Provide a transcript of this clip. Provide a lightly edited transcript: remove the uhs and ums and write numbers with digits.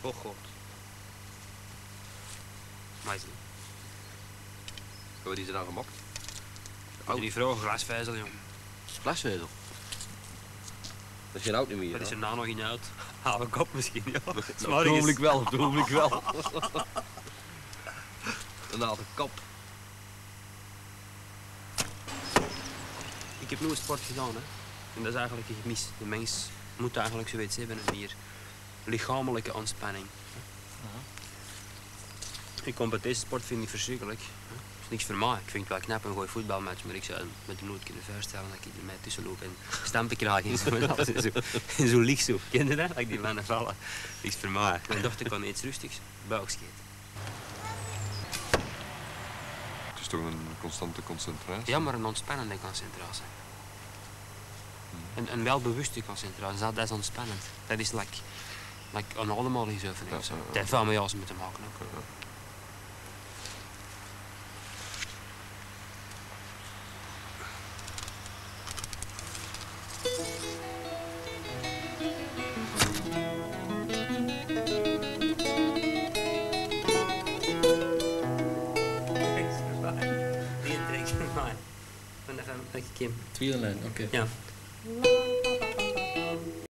Goh. Maar Wat is er dan gemaakt? oh, die vrouw, glasvezel, jong. Glasvezel? Dat is geen oud niet meer. Wat is er nou nog in uit? Halen kop misschien, ja. Natuurlijk wel, natuurlijk wel. Een oude kop. Ik heb nooit sport gedaan, hè. En dat is eigenlijk een gemis. De mens moet eigenlijk zoiets hebben, een meer lichamelijke ontspanning. Ik competitiesport vind ik verschrikkelijk. Dat is niks voor mij. Ik vind het wel knap een gooi voetbalmatch, maar ik zou me er nooit kunnen voorstellen dat ik er mee tussen loop en stampen krijg in zo'n licht zo. Ken je dat? Dat ik die mannen vallen. Niks voor mij. Mijn dochter kan iets rustigs, buikscheet. Het is toch een constante concentratie? Ja, maar een ontspannende concentratie. Een welbewuste concentratie, dat is ontspannend. Dat is like een ademhalingsoefening of zo. Dat heeft wel met jasem te maken ook. Tweede lijn, oké. Ja.